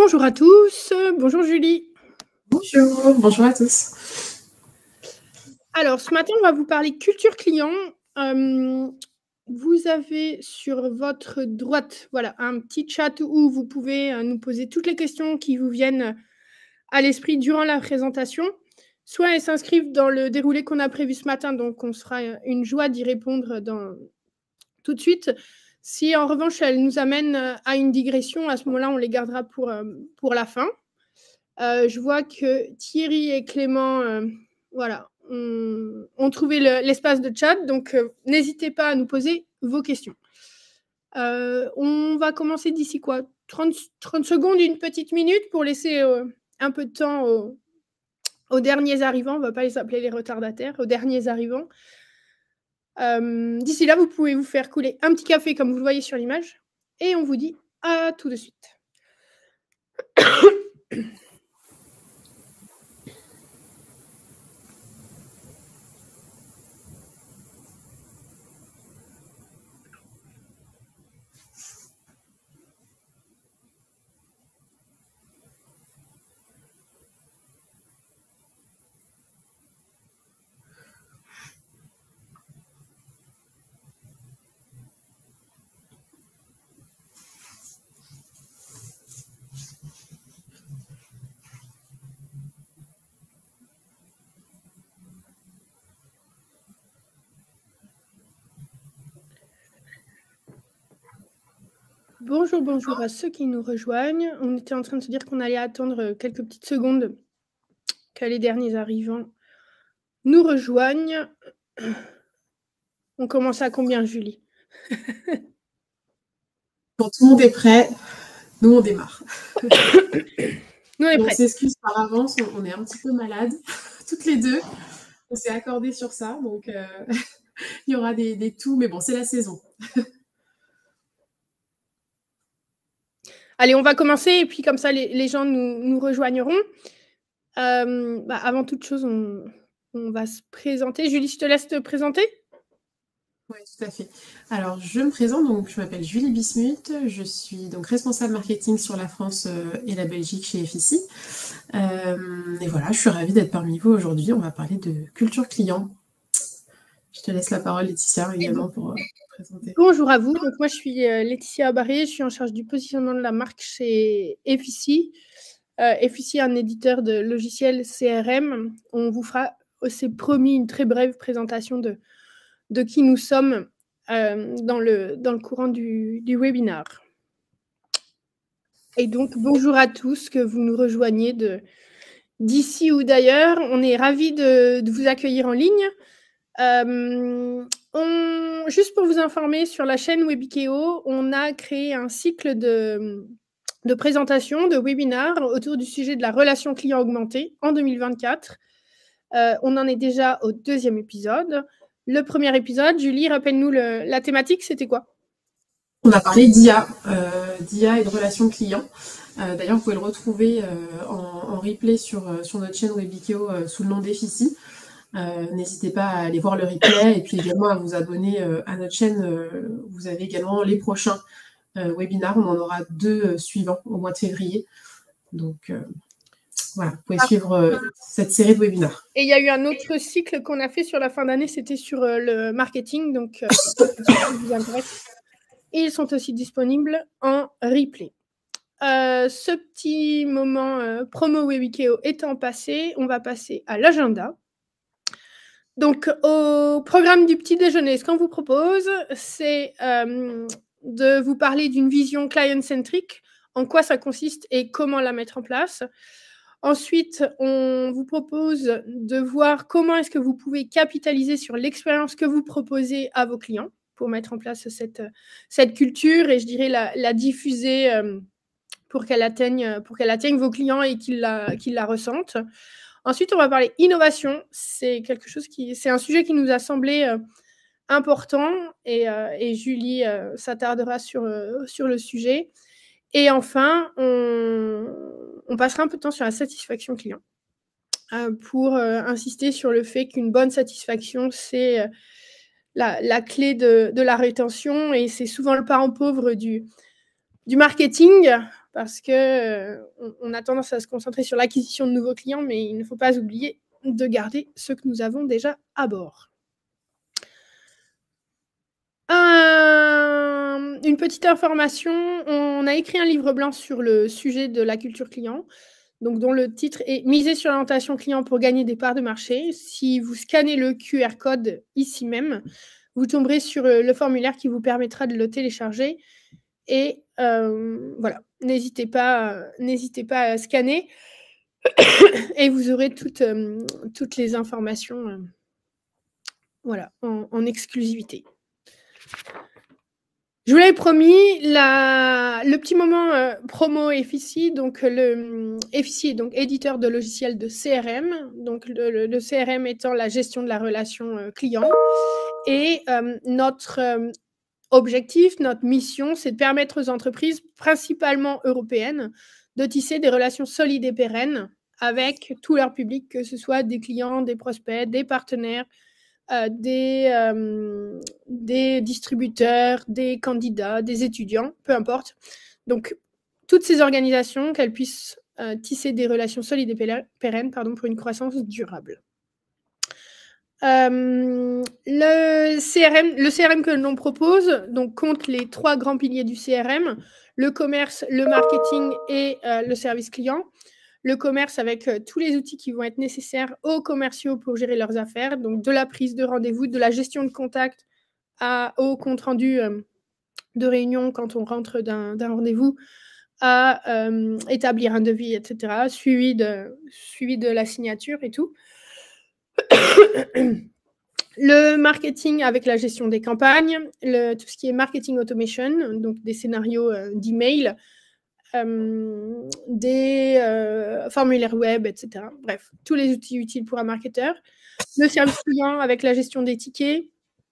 Bonjour à tous, bonjour Julie. Bonjour, bonjour à tous. Alors, ce matin, on va vous parler culture client. Vous avez sur votre droite, voilà, un petit chat où vous pouvez nous poser toutes les questions qui vous viennent à l'esprit durant la présentation. Soit elles s'inscrivent dans le déroulé qu'on a prévu ce matin, donc on se fera une joie d'y répondre tout de suite. Si en revanche, elles nous amènent à une digression, à ce moment-là, on les gardera pour la fin. Je vois que Thierry et Clément, voilà, ont trouvé l'espace de chat, donc n'hésitez pas à nous poser vos questions. On va commencer d'ici quoi 30 secondes, une petite minute pour laisser un peu de temps aux derniers arrivants. On ne va pas les appeler les retardataires, aux derniers arrivants. D'ici là, vous pouvez vous faire couler un petit café comme vous le voyez sur l'image. Et on vous dit à tout de suite. Bonjour, bonjour à ceux qui nous rejoignent. On était en train de se dire qu'on allait attendre quelques petites secondes que les derniers arrivants nous rejoignent. On commence à combien, Julie? Quand tout le monde est prêt, nous on démarre. Nous on est On prêts. s'excuse par avance, on est un petit peu malades, toutes les deux. On s'est accordé sur ça, donc il y aura des tout, mais bon, c'est la saison. Allez, on va commencer et puis comme ça les gens nous rejoigneront. Avant toute chose, on va se présenter. Julie, je te laisse te présenter. Oui, tout à fait. Alors, je me présente, donc je m'appelle Julie Bismuth, je suis donc responsable marketing sur la France et la Belgique chez FICI. Et voilà, je suis ravie d'être parmi vous aujourd'hui. On va parler de culture client. Je te laisse la parole, Laetitia, également pour présenter. Bonjour à vous. Donc moi, je suis Laetitia Abaré. Je suis en charge du positionnement de la marque chez FICI. FICI est un éditeur de logiciels CRM. On vous fera, c'est promis, une très brève présentation de qui nous sommes dans le courant du webinaire. Et donc, bonjour à tous, que vous nous rejoignez d'ici ou d'ailleurs. On est ravis de vous accueillir en ligne. Juste pour vous informer, sur la chaîne Webikeo, on a créé un cycle de présentation, de webinaires autour du sujet de la relation client augmentée en 2024. On en est déjà au 2e épisode. Le premier épisode, Julie, rappelle-nous la thématique, c'était quoi? On a parlé d'IA, d'IA et de relations clients. D'ailleurs, vous pouvez le retrouver en replay sur notre chaîne Webikeo sous le nom d'FICI. N'hésitez pas à aller voir le replay et puis également à vous abonner à notre chaîne. Vous avez également les prochains webinaires. On en aura 2 suivants au mois de février. Donc voilà, vous pouvez suivre cette série de webinaires. Et il y a eu un autre cycle qu'on a fait sur la fin d'année, c'était sur le marketing. Donc, si ça vous intéresse. Et ils sont aussi disponibles en replay. Ce petit moment promo Webikeo étant passé, on va passer à l'agenda. Donc, au programme du petit déjeuner, ce qu'on vous propose, c'est de vous parler d'une vision client-centric, en quoi ça consiste et comment la mettre en place. Ensuite, on vous propose de voir comment est-ce que vous pouvez capitaliser sur l'expérience que vous proposez à vos clients pour mettre en place cette culture et je dirais la diffuser pour qu'elle atteigne vos clients et qu'ils la ressentent. Ensuite, on va parler innovation. C'est un sujet qui nous a semblé important et Julie s'attardera sur le sujet. Et enfin, on passera un peu de temps sur la satisfaction client pour insister sur le fait qu'une bonne satisfaction, c'est la clé de la rétention et c'est souvent le parent pauvre du marketing parce que on a tendance à se concentrer sur l'acquisition de nouveaux clients, mais il ne faut pas oublier de garder ceux que nous avons déjà à bord. Une petite information, on a écrit un livre blanc sur le sujet de la culture client, donc dont le titre est « Miser sur l'orientation client pour gagner des parts de marché ». Si vous scannez le QR code ici même, vous tomberez sur le formulaire qui vous permettra de le télécharger. Et voilà, n'hésitez pas à scanner et vous aurez toutes les informations voilà, en exclusivité. Je vous l'avais promis, le petit moment promo Efficie. Donc, Efficie est donc éditeur de logiciels de CRM. Donc, le CRM étant la gestion de la relation client. Et notre objectif, notre mission, c'est de permettre aux entreprises, principalement européennes, de tisser des relations solides et pérennes avec tout leur public, que ce soit des clients, des prospects, des partenaires, des distributeurs, des candidats, des étudiants, peu importe. Donc, toutes ces organisations, qu'elles puissent tisser des relations solides et pérennes pour une croissance durable. Le CRM que l'on propose donc, compte les 3 grands piliers du CRM, le commerce, le marketing et le service client. Le commerce avec tous les outils qui vont être nécessaires aux commerciaux pour gérer leurs affaires, donc de la prise de rendez-vous, de la gestion de contact au compte rendu de réunion quand on rentre d'un rendez-vous, à établir un devis, etc., suivi de la signature et tout. Le marketing avec la gestion des campagnes, tout ce qui est marketing automation, donc des scénarios d'email, des formulaires web, etc. Bref, tous les outils utiles pour un marketeur. Le service client avec la gestion des tickets,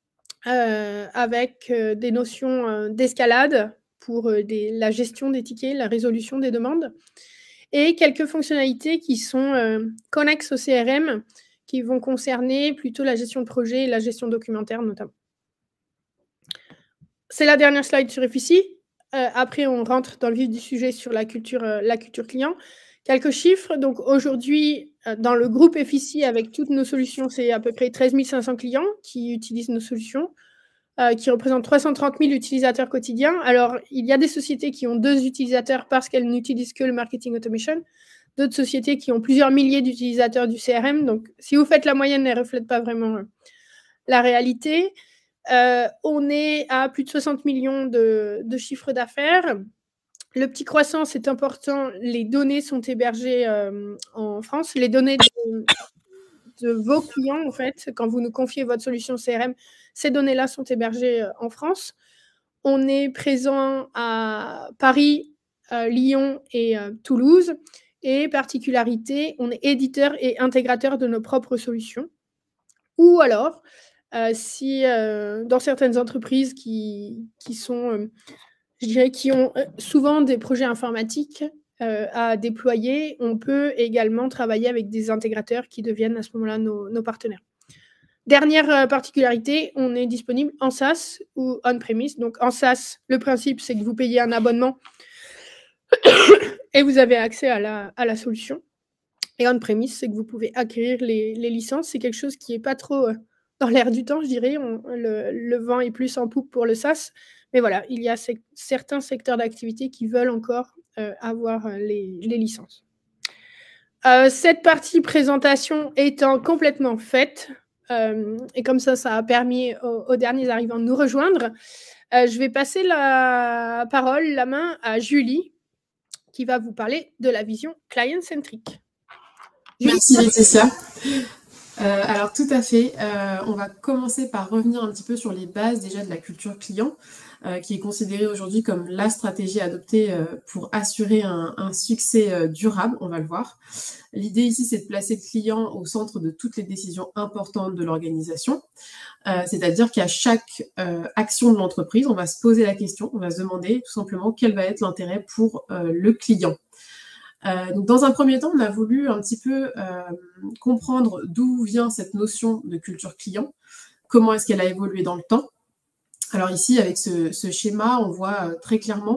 avec des notions d'escalade pour la gestion des tickets, la résolution des demandes, et quelques fonctionnalités qui sont connexes au CRM, qui vont concerner plutôt la gestion de projet et la gestion documentaire notamment. C'est la dernière slide sur Efficie. Après, on rentre dans le vif du sujet sur la culture client. Quelques chiffres. Donc, aujourd'hui, dans le groupe Efficie, avec toutes nos solutions, c'est à peu près 13 500 clients qui utilisent nos solutions, qui représentent 330 000 utilisateurs quotidiens. Alors, il y a des sociétés qui ont 2 utilisateurs parce qu'elles n'utilisent que le marketing automation. D'autres sociétés qui ont plusieurs milliers d'utilisateurs du CRM. Donc, si vous faites la moyenne, elle ne reflète pas vraiment la réalité. On est à plus de 60 millions de chiffres d'affaires. Le petit croissant, c'est important. Les données sont hébergées en France. Les données de vos clients, en fait, quand vous nous confiez votre solution CRM, ces données-là sont hébergées en France. On est présent à Paris, Lyon et Toulouse. Et particularité, on est éditeur et intégrateur de nos propres solutions. Ou alors, si dans certaines entreprises qui sont, je dirais, qui ont souvent des projets informatiques à déployer, on peut également travailler avec des intégrateurs qui deviennent à ce moment-là nos partenaires. Dernière particularité, on est disponible en SaaS ou on-premise. Donc en SaaS, le principe, c'est que vous payez un abonnement et vous avez accès à la solution. Et on-premise, c'est que vous pouvez acquérir les licences. C'est quelque chose qui n'est pas trop dans l'air du temps, je dirais. Le vent est plus en poupe pour le SaaS. Mais voilà, il y a certains secteurs d'activité qui veulent encore avoir les licences. Cette partie présentation étant complètement faite, et comme ça a permis aux derniers arrivants de nous rejoindre, je vais passer la main à Julie, qui va vous parler de la vision client-centric. Merci Laetitia. Alors tout à fait, on va commencer par revenir un petit peu sur les bases déjà de la culture client, qui est considérée aujourd'hui comme la stratégie adoptée pour assurer un succès durable, on va le voir. L'idée ici, c'est de placer le client au centre de toutes les décisions importantes de l'organisation, c'est-à-dire qu'à chaque action de l'entreprise, on va se poser la question, on va se demander tout simplement quel va être l'intérêt pour le client. Donc dans un premier temps, on a voulu un petit peu comprendre d'où vient cette notion de culture client, comment est-ce qu'elle a évolué dans le temps. Alors ici, avec ce schéma, on voit très clairement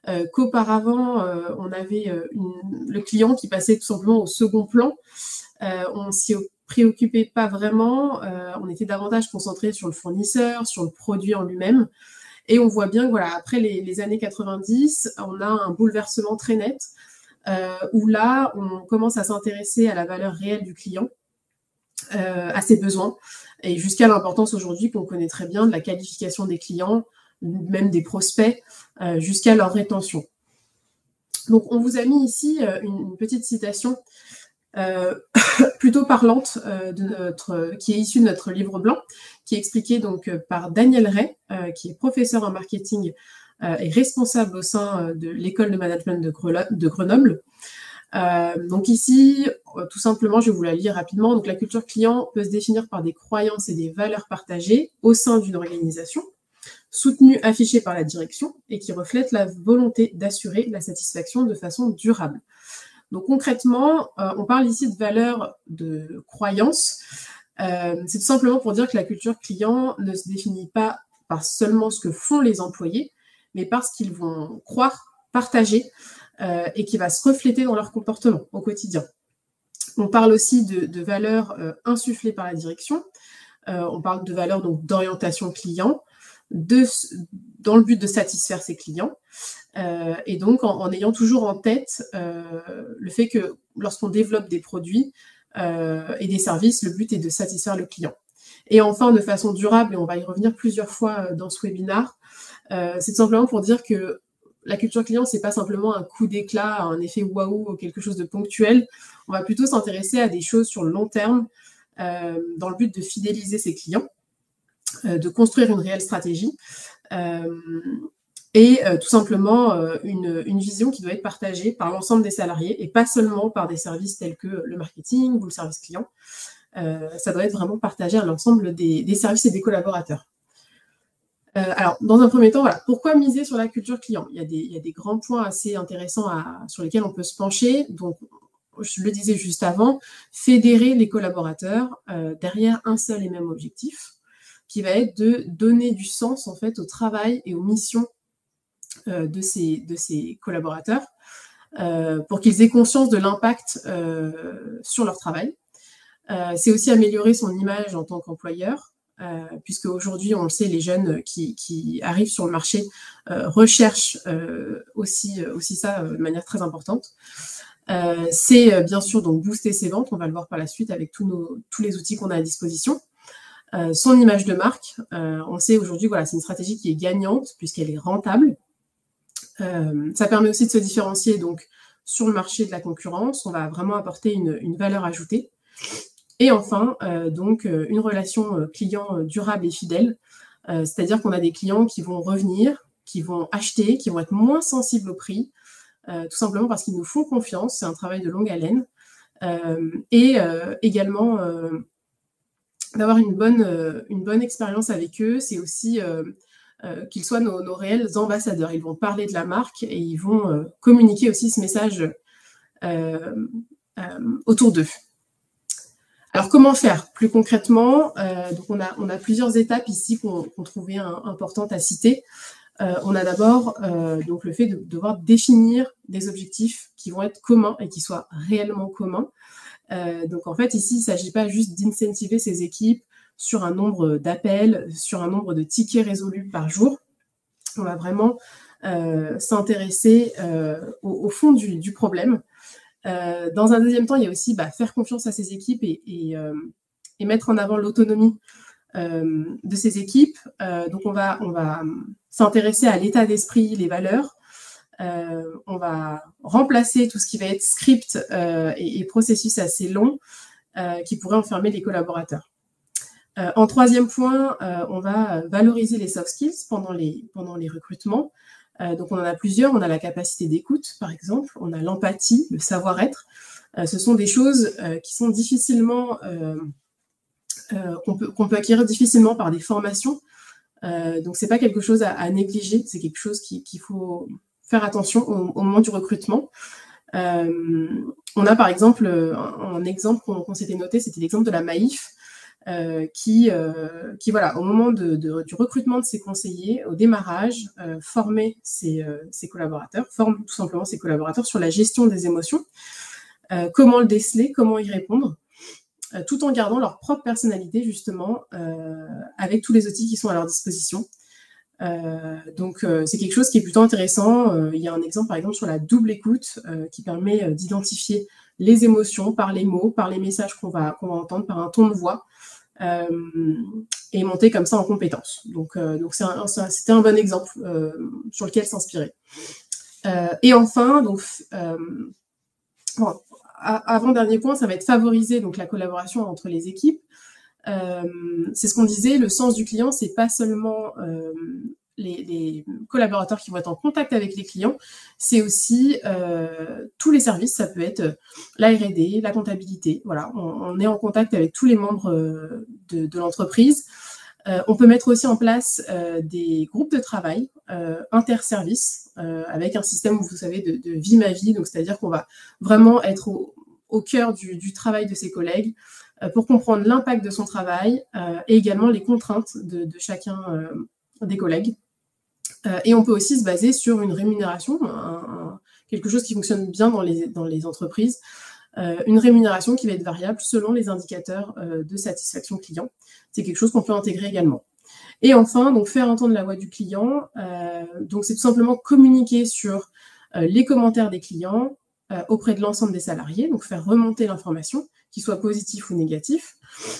qu'auparavant, on avait le client qui passait tout simplement au second plan. On s'y préoccupait pas vraiment, on était davantage concentré sur le fournisseur, sur le produit en lui-même. Et on voit bien que voilà, après les années 90, on a un bouleversement très net où là, on commence à s'intéresser à la valeur réelle du client, à ses besoins, et jusqu'à l'importance aujourd'hui qu'on connaît très bien de la qualification des clients, même des prospects, jusqu'à leur rétention. Donc on vous a mis ici une petite citation plutôt parlante qui est issue de notre livre blanc, qui est expliquée donc par Daniel Ray, qui est professeur en marketing et responsable au sein de l'école de management de Grenoble. Donc ici, tout simplement, je vais vous la lire rapidement. Donc la culture client peut se définir par des croyances et des valeurs partagées au sein d'une organisation, soutenues, affichées par la direction et qui reflètent la volonté d'assurer la satisfaction de façon durable. Donc concrètement, on parle ici de valeurs de croyances. C'est tout simplement pour dire que la culture client ne se définit pas par seulement ce que font les employés, mais par ce qu'ils vont croire, partager, et qui va se refléter dans leur comportement au quotidien. On parle aussi de valeurs insufflées par la direction. On parle de valeurs donc d'orientation client, dans le but de satisfaire ses clients. Et donc en ayant toujours en tête le fait que lorsqu'on développe des produits et des services, le but est de satisfaire le client. Et enfin, de façon durable, et on va y revenir plusieurs fois dans ce webinaire, c'est tout simplement pour dire que la culture client, c'est pas simplement un coup d'éclat, un effet waouh, quelque chose de ponctuel. On va plutôt s'intéresser à des choses sur le long terme, dans le but de fidéliser ses clients, de construire une réelle stratégie, et tout simplement une vision qui doit être partagée par l'ensemble des salariés et pas seulement par des services tels que le marketing ou le service client. Ça doit être vraiment partagé à l'ensemble des services et des collaborateurs. Alors, dans un premier temps, voilà, pourquoi miser sur la culture client ? Il y a des grands points assez intéressants sur lesquels on peut se pencher. Donc, je le disais juste avant, fédérer les collaborateurs derrière un seul et même objectif, qui va être de donner du sens en fait au travail et aux missions de ces collaborateurs, pour qu'ils aient conscience de l'impact sur leur travail. C'est aussi améliorer son image en tant qu'employeur, puisque aujourd'hui, on le sait, les jeunes qui arrivent sur le marché recherchent aussi ça de manière très importante. C'est bien sûr donc booster ses ventes, on va le voir par la suite avec tous les outils qu'on a à disposition. Son image de marque, on sait aujourd'hui, voilà, c'est une stratégie qui est gagnante puisqu'elle est rentable. Ça permet aussi de se différencier donc sur le marché de la concurrence, on va vraiment apporter une valeur ajoutée. Et enfin, donc une relation client durable et fidèle, c'est-à-dire qu'on a des clients qui vont revenir, qui vont acheter, qui vont être moins sensibles au prix, tout simplement parce qu'ils nous font confiance, c'est un travail de longue haleine, et également d'avoir une bonne expérience avec eux, c'est aussi qu'ils soient nos réels ambassadeurs. Ils vont parler de la marque et ils vont communiquer aussi ce message autour d'eux. Alors, comment faire plus concrètement ? Donc on a plusieurs étapes ici qu'on trouvait importantes à citer. On a d'abord donc le fait de devoir définir des objectifs qui vont être communs et qui soient réellement communs. Donc en fait, ici, il ne s'agit pas juste d'incentiver ces équipes sur un nombre d'appels, sur un nombre de tickets résolus par jour. On va vraiment s'intéresser au fond du problème. Dans un deuxième temps, il y a aussi faire confiance à ces équipes et mettre en avant l'autonomie de ces équipes. Donc on va s'intéresser à l'état d'esprit, les valeurs. On va remplacer tout ce qui va être script et processus assez long qui pourrait enfermer les collaborateurs. En troisième point, on va valoriser les soft skills pendant les recrutements. Donc on en a plusieurs, on a la capacité d'écoute par exemple, on a l'empathie, le savoir-être. Ce sont des choses qui sont difficilement, qu'on peut acquérir difficilement par des formations. Donc c'est pas quelque chose à négliger, c'est quelque chose qu'il faut faire attention au moment du recrutement. On a par exemple un exemple qu'on s'était noté, c'était l'exemple de la Maïf. qui voilà, au moment du recrutement de ses conseillers, au démarrage, former ses collaborateurs, forme tout simplement ses collaborateurs sur la gestion des émotions, comment le déceler, comment y répondre, tout en gardant leur propre personnalité, justement, avec tous les outils qui sont à leur disposition. Donc, c'est quelque chose qui est plutôt intéressant. Il y a un exemple, par exemple, sur la double écoute qui permet d'identifier les émotions par les mots, par les messages qu'on va entendre, par un ton de voix, et monter comme ça en compétences. Donc c'était un bon exemple sur lequel s'inspirer. Et enfin, donc, avant-dernier point, ça va être favoriser donc, la collaboration entre les équipes. C'est ce qu'on disait, le sens du client, c'est pas seulement les collaborateurs qui vont être en contact avec les clients, c'est aussi tous les services, ça peut être la R&D, la comptabilité, voilà, on est en contact avec tous les membres de l'entreprise. On peut mettre aussi en place des groupes de travail interservices avec un système, vous savez, de vie ma vie, donc c'est-à-dire qu'on va vraiment être au cœur du travail de ses collègues pour comprendre l'impact de son travail et également les contraintes de chacun des collègues. Et on peut aussi se baser sur une rémunération, quelque chose qui fonctionne bien dans les entreprises, une rémunération qui va être variable selon les indicateurs de satisfaction client. C'est quelque chose qu'on peut intégrer également. Et enfin, donc faire entendre la voix du client. Donc c'est tout simplement communiquer sur les commentaires des clients auprès de l'ensemble des salariés, donc faire remonter l'information, qu'il soit positif ou négatif.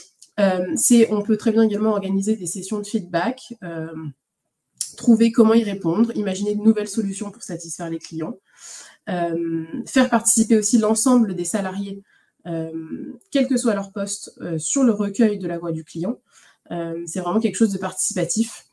On peut très bien également organiser des sessions de feedback, trouver comment y répondre, imaginer de nouvelles solutions pour satisfaire les clients, faire participer aussi l'ensemble des salariés, quel que soit leur poste, sur le recueil de la voix du client. C'est vraiment quelque chose de participatif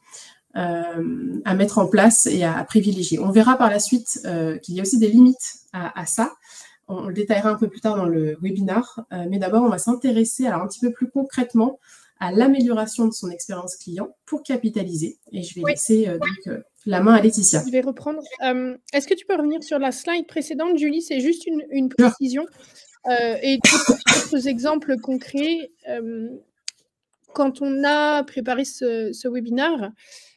à mettre en place et à privilégier. On verra par la suite qu'il y a aussi des limites à ça. On le détaillera un peu plus tard dans le webinaire, mais d'abord on va s'intéresser alors un petit peu plus concrètement à l'amélioration de son expérience client pour capitaliser. Et je vais laisser donc, la main à Laetitia. Je vais reprendre. Est-ce que tu peux revenir sur la slide précédente, Julie? C'est juste une précision. Et d'autres exemples concrets. Quand on a préparé ce webinaire,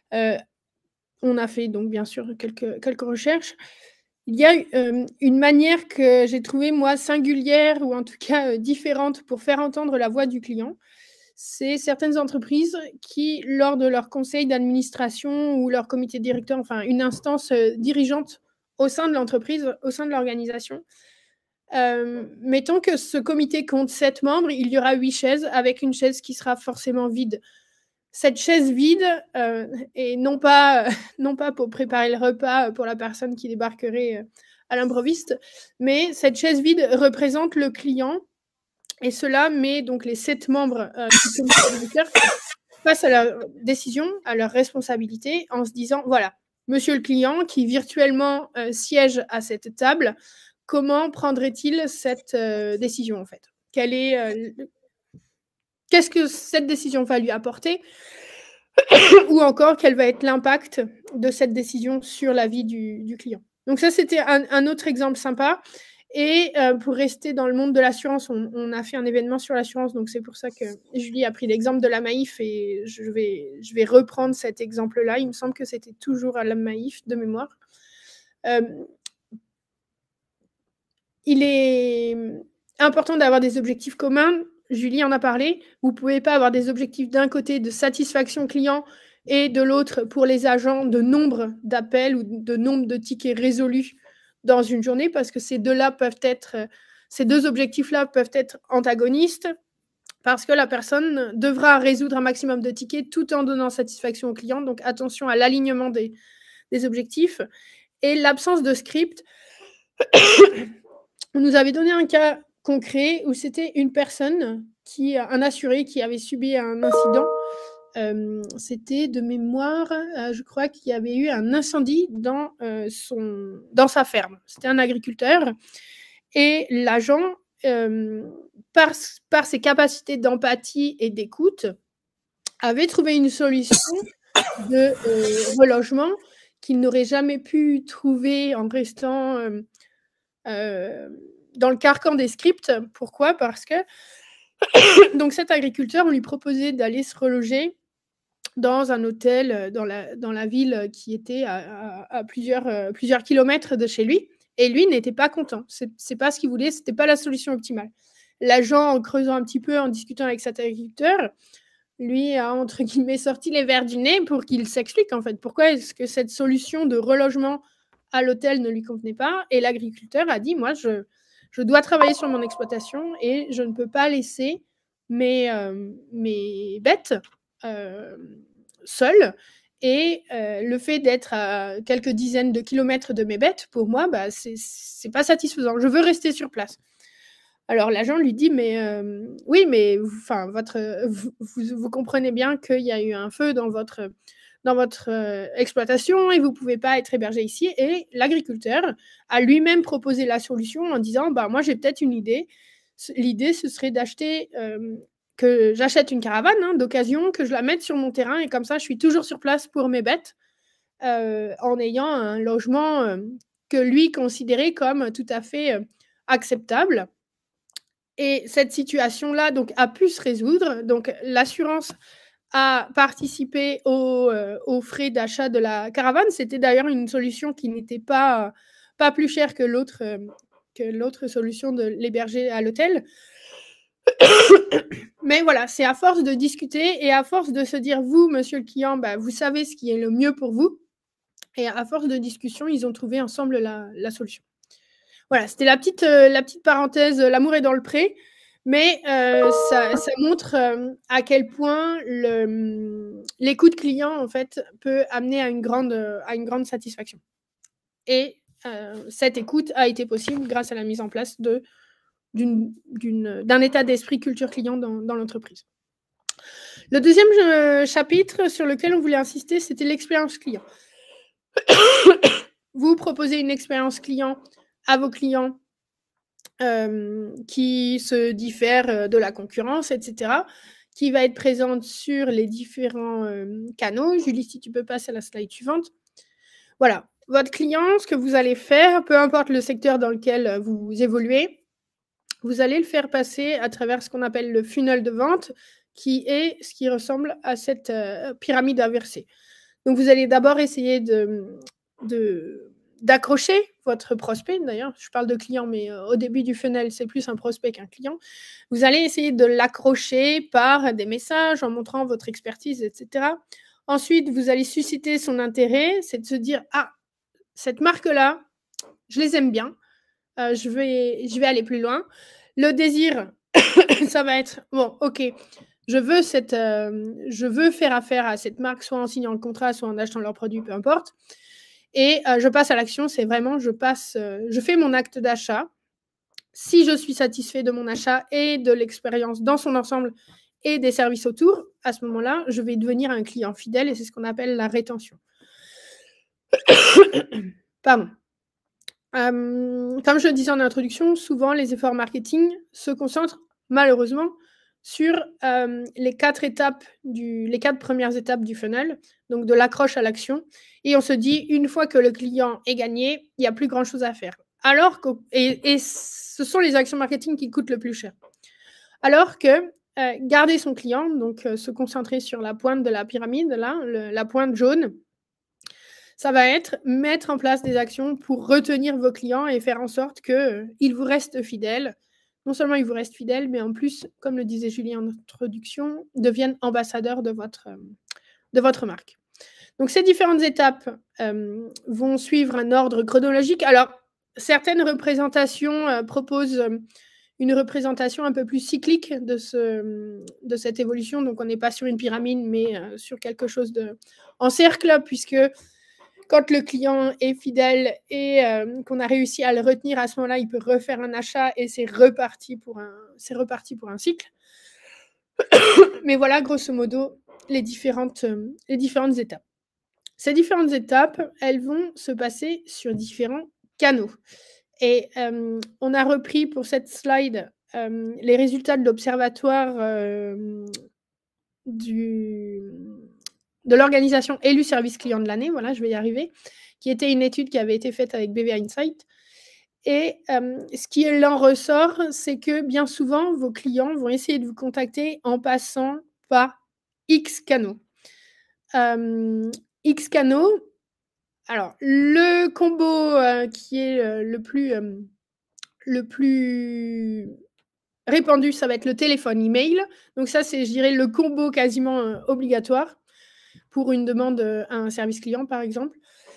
on a fait donc bien sûr quelques recherches. Il y a une manière que j'ai trouvée, moi, singulière ou en tout cas différente pour faire entendre la voix du client. C'est certaines entreprises qui, lors de leur conseil d'administration ou leur comité directeur, enfin une instance dirigeante au sein de l'entreprise, au sein de l'organisation, mettons que ce comité compte 7 membres, il y aura 8 chaises avec une chaise qui sera forcément vide. Cette chaise vide, et non pas pour préparer le repas pour la personne qui débarquerait à l'improviste, mais cette chaise vide représente le client et cela met donc les 7 membres du comité directeur face à leur décision, à leur responsabilité, en se disant, voilà, monsieur le client qui virtuellement siège à cette table, comment prendrait-il cette décision en fait? Qu'est-ce que cette décision va lui apporter? Ou encore, quel va être l'impact de cette décision sur la vie du client? Donc ça, c'était un autre exemple sympa. Et pour rester dans le monde de l'assurance, on a fait un événement sur l'assurance, donc c'est pour ça que Julie a pris l'exemple de la Maïf et je vais reprendre cet exemple-là. Il me semble que c'était toujours à la Maïf de mémoire. Il est important d'avoir des objectifs communs. Julie en a parlé. Vous ne pouvez pas avoir des objectifs d'un côté de satisfaction client et de l'autre pour les agents de nombre d'appels ou de nombre de tickets résolus dans une journée parce que ces deux objectifs-là peuvent être antagonistes parce que la personne devra résoudre un maximum de tickets tout en donnant satisfaction au client. Donc attention à l'alignement des objectifs et l'absence de script. On nous avait donné un cas concret où c'était une personne, un assuré qui avait subi un incident. C'était de mémoire, je crois qu'il y avait eu un incendie dans sa ferme. C'était un agriculteur et l'agent, par ses capacités d'empathie et d'écoute, avait trouvé une solution de relogement qu'il n'aurait jamais pu trouver en restant dans le carcan des scripts. Pourquoi? Parce que Donc cet agriculteur, on lui proposait d'aller se reloger dans un hôtel dans la ville qui était à plusieurs kilomètres de chez lui. Et lui n'était pas content. C'est pas ce qu'il voulait, c'était pas la solution optimale. L'agent, en creusant un petit peu, en discutant avec cet agriculteur, lui a, entre guillemets, sorti les verres du nez pour qu'il s'explique, en fait, pourquoi est-ce que cette solution de relogement à l'hôtel ne lui convenait pas. Et l'agriculteur a dit, moi, je dois travailler sur mon exploitation et je ne peux pas laisser mes bêtes seules. Et le fait d'être à quelques dizaines de kilomètres de mes bêtes, pour moi, bah, c'est pas satisfaisant. Je veux rester sur place. Alors l'agent lui dit, mais oui, mais vous comprenez bien qu'il y a eu un feu dans votre exploitation et vous ne pouvez pas être hébergé ici. Et l'agriculteur a lui-même proposé la solution en disant, bah, moi j'ai peut-être une idée. L'idée, ce serait d'acheter, que j'achète une caravane d'occasion, que je la mette sur mon terrain et comme ça, je suis toujours sur place pour mes bêtes en ayant un logement que lui considérait comme tout à fait acceptable. Et cette situation-là donc, a pu se résoudre. Donc, l'assurance a participé aux frais d'achat de la caravane. C'était d'ailleurs une solution qui n'était pas plus chère que l'autre solution de l'héberger à l'hôtel. Mais voilà, c'est à force de discuter et à force de se dire, vous, monsieur le client, bah, vous savez ce qui est le mieux pour vous. Et à force de discussion, ils ont trouvé ensemble la solution. Voilà, c'était la petite parenthèse, l'amour est dans le pré, mais ça montre à quel point l'écoute client, en fait, peut amener à une grande satisfaction. Et cette écoute a été possible grâce à la mise en place d'un état d'esprit culture client dans l'entreprise. Le deuxième chapitre sur lequel on voulait insister, c'était l'expérience client. Vous proposez une expérience client à vos clients qui se diffère de la concurrence, etc., qui va être présente sur les différents canaux. Julie, si tu peux passer à la slide suivante. Voilà, votre client, ce que vous allez faire, peu importe le secteur dans lequel vous évoluez, vous allez le faire passer à travers ce qu'on appelle le funnel de vente, qui est ce qui ressemble à cette pyramide inversée. Donc, vous allez d'abord essayer d'accrocher votre prospect. D'ailleurs, je parle de client, mais au début du funnel, c'est plus un prospect qu'un client. Vous allez essayer de l'accrocher par des messages, en montrant votre expertise, etc. Ensuite, vous allez susciter son intérêt, c'est de se dire, ah, cette marque-là, je les aime bien, je vais aller plus loin. Le désir, ça va être, bon, ok, je veux faire affaire à cette marque, soit en signant le contrat, soit en achetant leurs produits, peu importe. Et je passe à l'action, c'est vraiment, je fais mon acte d'achat. Si je suis satisfait de mon achat et de l'expérience dans son ensemble et des services autour, à ce moment-là, je vais devenir un client fidèle et c'est ce qu'on appelle la rétention. Pardon. Comme je le disais en introduction, souvent les efforts marketing se concentrent malheureusement sur les 4 premières étapes du funnel, donc de l'accroche à l'action. Et on se dit, une fois que le client est gagné, il n'y a plus grand-chose à faire. Et ce sont les actions marketing qui coûtent le plus cher. Alors que garder son client, donc se concentrer sur la pointe de la pyramide, là, la pointe jaune, ça va être mettre en place des actions pour retenir vos clients et faire en sorte qu'ils vous restent fidèles. Non seulement ils vous restent fidèles, mais en plus, comme le disait Julie en introduction, deviennent ambassadeurs de votre marque. Donc, ces différentes étapes vont suivre un ordre chronologique. Alors, certaines représentations proposent une représentation un peu plus cyclique de cette évolution. Donc, on n'est pas sur une pyramide, mais sur quelque chose en cercle, puisque quand le client est fidèle et qu'on a réussi à le retenir, à ce moment-là, il peut refaire un achat et c'est reparti pour un cycle. Mais voilà, grosso modo, les différentes étapes. Ces différentes étapes, elles vont se passer sur différents canaux. Et on a repris pour cette slide les résultats de l'observatoire de l'organisation élue service client de l'année, voilà, je vais y arriver, qui était une étude qui avait été faite avec BVA Insight. Et ce qui en ressort, c'est que bien souvent, vos clients vont essayer de vous contacter en passant par X canaux. X canaux, alors le combo qui est le plus répandu, ça va être le téléphone email. Donc ça, c'est, je dirais, le combo quasiment obligatoire pour une demande à un service client, par exemple.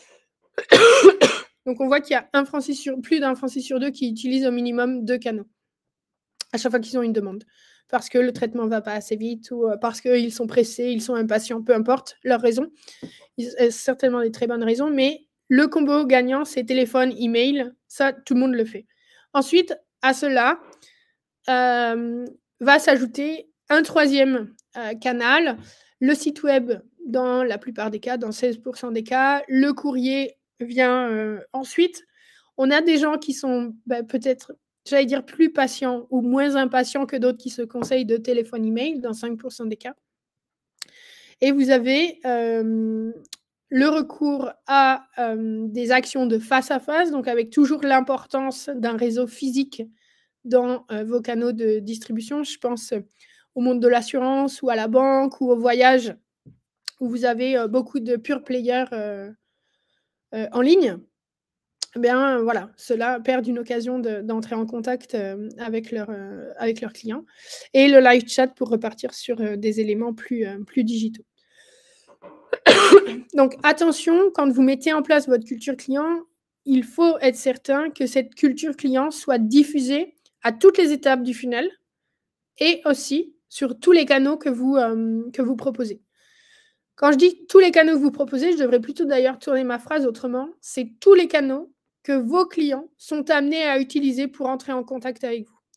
Donc on voit qu'il y a plus d'un Français sur deux qui utilisent au minimum 2 canaux à chaque fois qu'ils ont une demande. Parce que le traitement ne va pas assez vite ou parce qu'ils sont pressés, ils sont impatients, peu importe leur raison. Certainement des très bonnes raisons, mais le combo gagnant, c'est téléphone, email. Ça, tout le monde le fait. Ensuite, à cela, va s'ajouter un troisième canal, le site web dans la plupart des cas, dans 16% des cas. Le courrier vient ensuite. On a des gens qui sont peut-être, j'allais dire, plus patients ou moins impatients que d'autres qui se conseillent de téléphone email dans 5% des cas. Et vous avez le recours à des actions de face à face, donc avec toujours l'importance d'un réseau physique dans vos canaux de distribution. Je pense au monde de l'assurance ou à la banque ou au voyage, où vous avez beaucoup de pure players en ligne. Eh bien, voilà, ceux-là perdent une occasion d'entrer en contact avec leurs clients. Et le live chat pour repartir sur des éléments plus digitaux. Donc, attention, quand vous mettez en place votre culture client, il faut être certain que cette culture client soit diffusée à toutes les étapes du funnel et aussi sur tous les canaux que vous proposez. Quand je dis tous les canaux que vous proposez, je devrais plutôt d'ailleurs tourner ma phrase autrement. C'est tous les canaux que vos clients sont amenés à utiliser pour entrer en contact avec vous.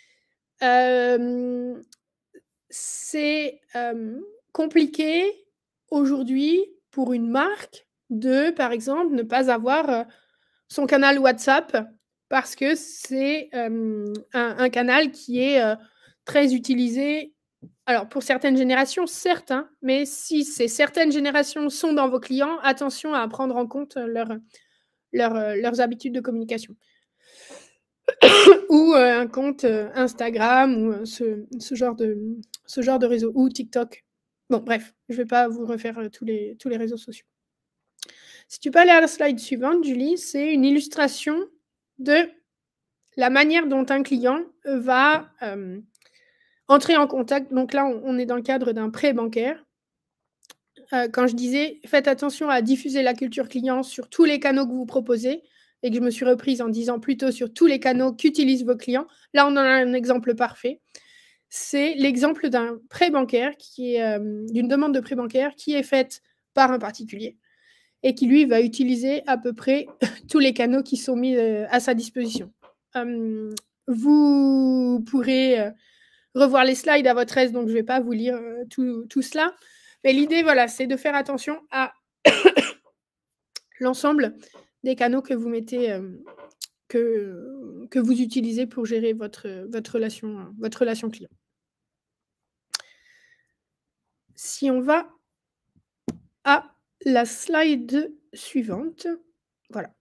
C'est compliqué aujourd'hui pour une marque de, par exemple, ne pas avoir son canal WhatsApp parce que c'est un canal qui est très utilisé. Alors, pour certaines générations, certes, hein, mais si ces certaines générations sont dans vos clients, attention à prendre en compte leurs habitudes de communication. Ou un compte Instagram ou ce genre de réseau, ou TikTok. Bon, bref, je ne vais pas vous refaire tous les réseaux sociaux. Si tu peux aller à la slide suivante, Julie, c'est une illustration de la manière dont un client va entrer en contact. Donc là, on est dans le cadre d'un prêt bancaire. Quand je disais, faites attention à diffuser la culture client sur tous les canaux que vous proposez, et que je me suis reprise en disant plutôt sur tous les canaux qu'utilisent vos clients. Là, on en a un exemple parfait. C'est l'exemple d'un prêt bancaire, d'une demande de prêt bancaire qui est faite par un particulier et qui, lui, va utiliser à peu près tous les canaux qui sont mis à sa disposition. Vous pourrez revoir les slides à votre aise, donc je ne vais pas vous lire tout cela. Mais l'idée, voilà, c'est de faire attention à l'ensemble des canaux que vous mettez, que vous utilisez pour gérer votre relation client. Si on va à la slide suivante, voilà.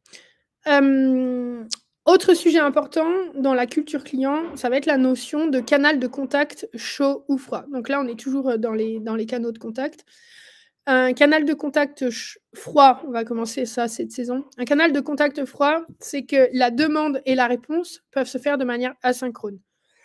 Autre sujet important dans la culture client, ça va être la notion de canal de contact chaud ou froid. Donc là, on est toujours dans les canaux de contact. Un canal de contact froid, on va commencer ça cette saison. Un canal de contact froid, c'est que la demande et la réponse peuvent se faire de manière asynchrone.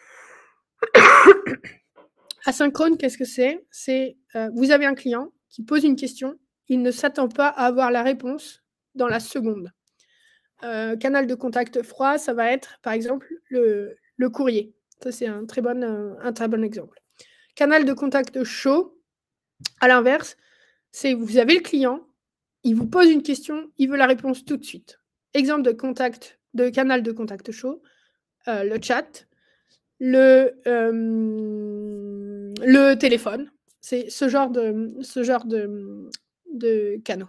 Asynchrone, qu'est-ce que c'est ? C'est vous avez un client qui pose une question, il ne s'attend pas à avoir la réponse dans la seconde. Canal de contact froid, ça va être, par exemple, le courrier. Ça, c'est un très bon exemple. Canal de contact chaud, à l'inverse, c'est vous avez le client, il vous pose une question, il veut la réponse tout de suite. Exemple de canal de contact chaud, le chat, le téléphone. C'est ce genre de canaux.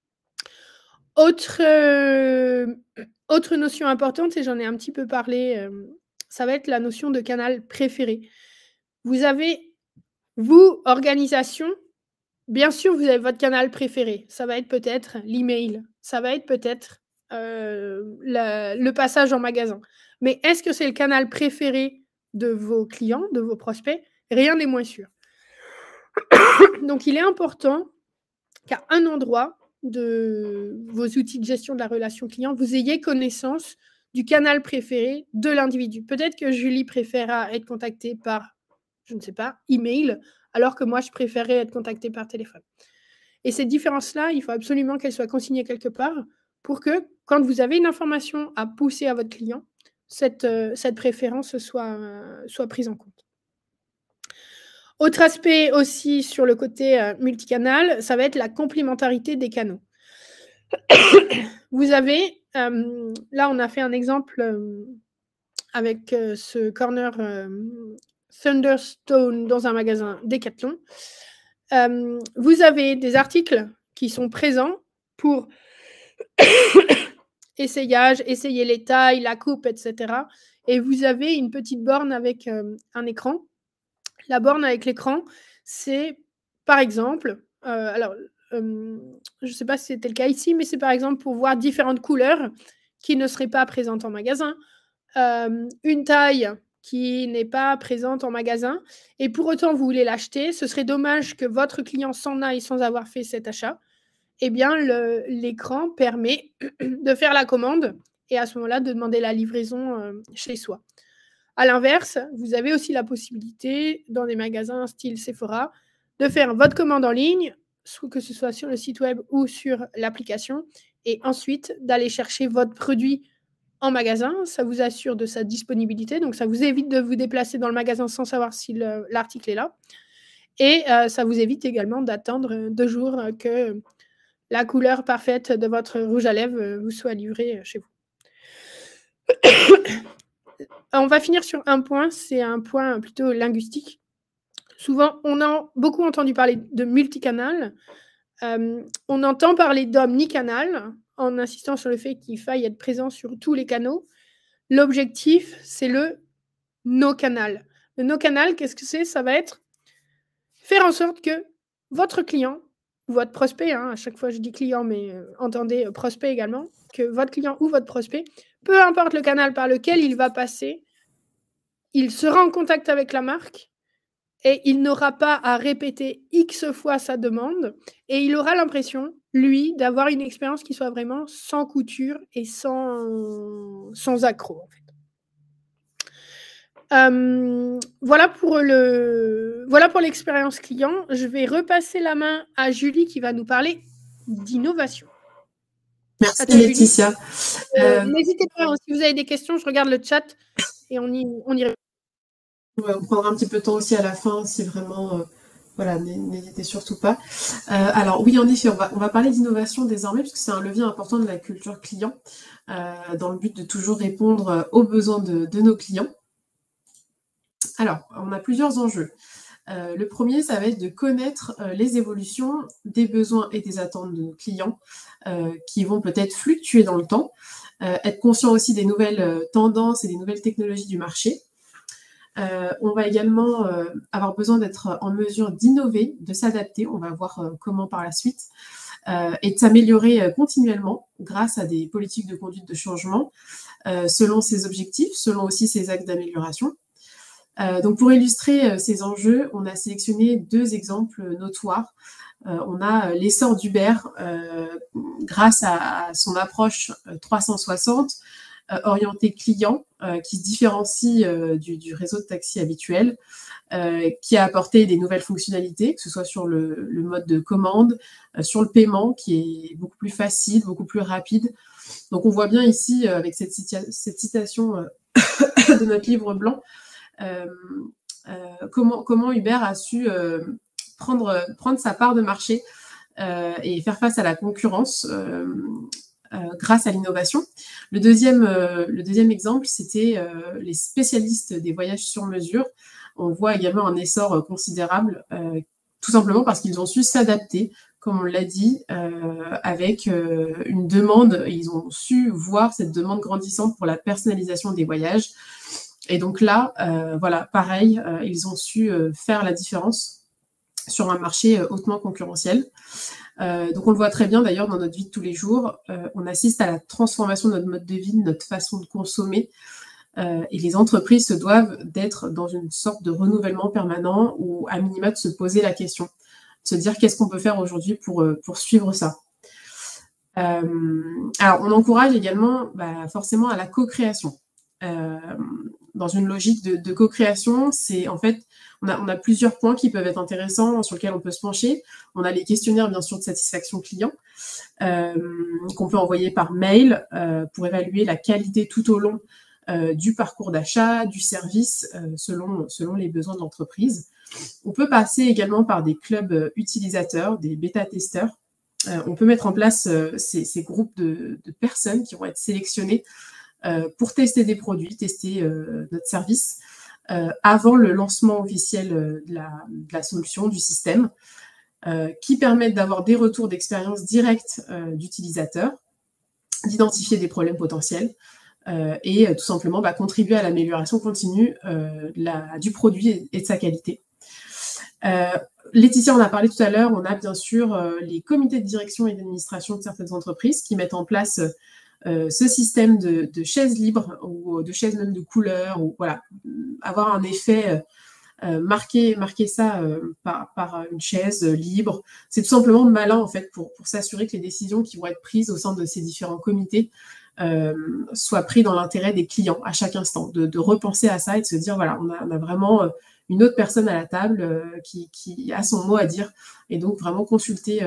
Autre notion importante, et j'en ai un petit peu parlé, ça va être la notion de canal préféré. Vous avez, vous, organisation, bien sûr, vous avez votre canal préféré. Ça va être peut-être l'email, ça va être peut-être le passage en magasin. Mais est-ce que c'est le canal préféré de vos clients, de vos prospects? Rien n'est moins sûr. Donc, il est important qu'à un endroit de vos outils de gestion de la relation client, vous ayez connaissance du canal préféré de l'individu. Peut-être que Julie préfère être contactée par, je ne sais pas, email, alors que moi, je préférerais être contactée par téléphone. Et ces différences-là, il faut absolument qu'elles soient consignées quelque part pour que, quand vous avez une information à pousser à votre client, cette préférence soit prise en compte. Autre aspect aussi sur le côté multicanal, ça va être la complémentarité des canaux. Vous avez, là on a fait un exemple avec ce corner Thunderstone dans un magasin Decathlon. Vous avez des articles qui sont présents pour essayage, essayer les tailles, la coupe, etc. Et vous avez une petite borne avec un écran. La borne avec l'écran, c'est par exemple, je ne sais pas si c'était le cas ici, mais c'est par exemple pour voir différentes couleurs qui ne seraient pas présentes en magasin, une taille qui n'est pas présente en magasin, et pour autant vous voulez l'acheter, ce serait dommage que votre client s'en aille sans avoir fait cet achat. Eh bien, l'écran permet de faire la commande et à ce moment-là de demander la livraison chez soi. À l'inverse, vous avez aussi la possibilité, dans des magasins style Sephora, de faire votre commande en ligne, que ce soit sur le site web ou sur l'application, et ensuite d'aller chercher votre produit en magasin. Ça vous assure de sa disponibilité, donc ça vous évite de vous déplacer dans le magasin sans savoir si l'article est là. Et ça vous évite également d'attendre 2 jours que la couleur parfaite de votre rouge à lèvres vous soit livrée chez vous. On va finir sur un point, c'est un point plutôt linguistique. Souvent, on a beaucoup entendu parler de multicanal. On entend parler d'omnicanal en insistant sur le fait qu'il faille être présent sur tous les canaux. L'objectif, c'est le no-canal. Le no-canal, qu'est-ce que c'est? Ça va être faire en sorte que votre client, ou votre prospect, à chaque fois je dis client, mais entendez prospect également, que votre client ou votre prospect, peu importe le canal par lequel il va passer, il sera en contact avec la marque et il n'aura pas à répéter X fois sa demande et il aura l'impression, lui, d'avoir une expérience qui soit vraiment sans couture et sans accroc, en fait. Voilà pour l'expérience client. Je vais repasser la main à Julie qui va nous parler d'innovation. Merci Laetitia. N'hésitez pas, si vous avez des questions, je regarde le chat et on y répond. Ouais, on prendra un petit peu de temps aussi à la fin si vraiment, voilà, n'hésitez surtout pas. Alors oui, en effet, on va parler d'innovation désormais puisque c'est un levier important de la culture client dans le but de toujours répondre aux besoins de nos clients. Alors, on a plusieurs enjeux. Le premier, ça va être de connaître les évolutions des besoins et des attentes de nos clients qui vont peut-être fluctuer dans le temps, être conscient aussi des nouvelles tendances et des nouvelles technologies du marché. On va également avoir besoin d'être en mesure d'innover, de s'adapter, on va voir comment par la suite, et de s'améliorer continuellement grâce à des politiques de conduite de changement, selon ses objectifs, selon aussi ses axes d'amélioration. Donc pour illustrer ces enjeux, on a sélectionné 2 exemples notoires. On a l'essor d'Uber grâce à son approche 360, orienté client, qui se différencie du réseau de taxi habituel, qui a apporté des nouvelles fonctionnalités, que ce soit sur le mode de commande, sur le paiement, qui est beaucoup plus facile, beaucoup plus rapide. Donc on voit bien ici, avec cette citation de notre livre blanc, comment Uber a su prendre sa part de marché et faire face à la concurrence grâce à l'innovation. Le deuxième exemple, c'était les spécialistes des voyages sur mesure. On voit également un essor considérable, tout simplement parce qu'ils ont su s'adapter, comme on l'a dit, avec une demande. Ils ont su voir cette demande grandissante pour la personnalisation des voyages. Et donc là, voilà, pareil, ils ont su faire la différence sur un marché hautement concurrentiel. Donc on le voit très bien d'ailleurs dans notre vie de tous les jours. On assiste à la transformation de notre mode de vie, de notre façon de consommer. Et les entreprises se doivent d'être dans une sorte de renouvellement permanent ou à minima de se poser la question, de se dire qu'est-ce qu'on peut faire aujourd'hui pour suivre ça. Alors on encourage également forcément à la co-création. Dans une logique de co-création, c'est en fait, on a plusieurs points qui peuvent être intéressants, sur lesquels on peut se pencher. On a les questionnaires, bien sûr, de satisfaction client, qu'on peut envoyer par mail pour évaluer la qualité tout au long du parcours d'achat, du service, selon les besoins de l'entreprise. On peut passer également par des clubs utilisateurs, des bêta-testeurs. On peut mettre en place ces groupes de personnes qui vont être sélectionnées pour tester des produits, tester notre service, avant le lancement officiel de la solution, du système, qui permettent d'avoir des retours d'expérience directs d'utilisateurs, d'identifier des problèmes potentiels, et tout simplement contribuer à l'amélioration continue du produit et de sa qualité. Laetitia en a parlé tout à l'heure, on a bien sûr les comités de direction et d'administration de certaines entreprises qui mettent en place ce système de chaises libres ou de chaises même de couleur, ou voilà, avoir un effet marquer ça par une chaise libre. C'est tout simplement malin en fait pour s'assurer que les décisions qui vont être prises au sein de ces différents comités soient prises dans l'intérêt des clients à chaque instant, de repenser à ça et de se dire voilà, on a vraiment une autre personne à la table qui a son mot à dire, et donc vraiment consulter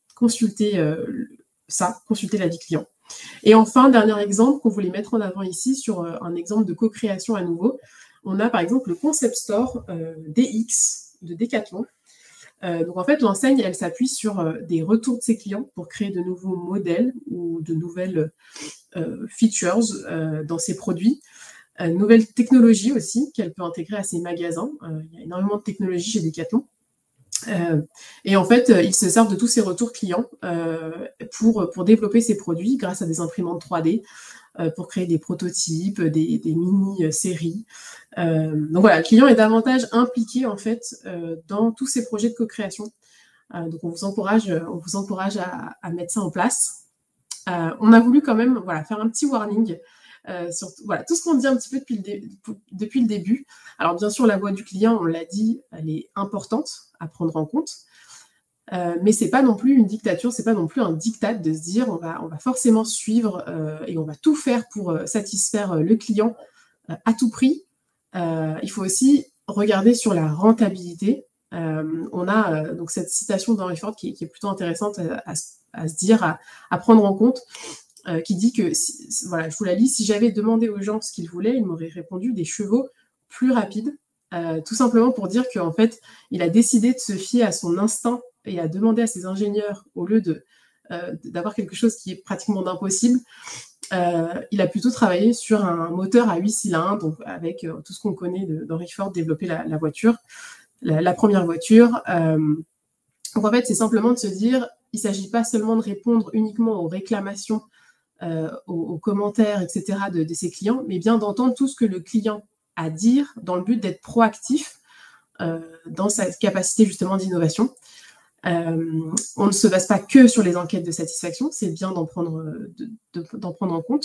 l'avis client. Et enfin, dernier exemple qu'on voulait mettre en avant ici sur un exemple de co-création à nouveau, on a par exemple le concept store DX de Decathlon. Donc en fait, l'enseigne, elle s'appuie sur des retours de ses clients pour créer de nouveaux modèles ou de nouvelles features dans ses produits. Nouvelles technologies aussi qu'elle peut intégrer à ses magasins. Il y a énormément de technologies chez Decathlon. Et en fait, ils se servent de tous ces retours clients pour développer ces produits grâce à des imprimantes 3D, pour créer des prototypes, des mini-séries. Donc voilà, le client est davantage impliqué en fait dans tous ces projets de co-création. Donc on vous encourage à mettre ça en place. On a voulu quand même faire un petit warning sur tout ce qu'on dit un petit peu depuis le début. Alors bien sûr, la voix du client, on l'a dit, elle est importante à prendre en compte. Mais c'est pas non plus une dictature, c'est pas non plus un diktat de se dire on va forcément suivre et on va tout faire pour satisfaire le client à tout prix. Il faut aussi regarder sur la rentabilité. On a donc cette citation d'Henry Ford qui est plutôt intéressante à se dire, à prendre en compte, qui dit que, je vous la lis, si j'avais demandé aux gens ce qu'ils voulaient, ils m'auraient répondu des chevaux plus rapides, tout simplement pour dire qu'en fait, il a décidé de se fier à son instinct et à demander à ses ingénieurs, au lieu d'avoir quelque chose qui est pratiquement d'impossible, il a plutôt travaillé sur un moteur à 8 cylindres, donc avec tout ce qu'on connaît d'Henry Ford, développer la voiture, la première voiture. Donc en fait, c'est simplement de se dire, il ne s'agit pas seulement de répondre uniquement aux réclamations, aux commentaires, etc. de ses clients, mais bien d'entendre tout ce que le client a à dire dans le but d'être proactif dans sa capacité justement d'innovation. On ne se base pas que sur les enquêtes de satisfaction, c'est bien d'en prendre en compte.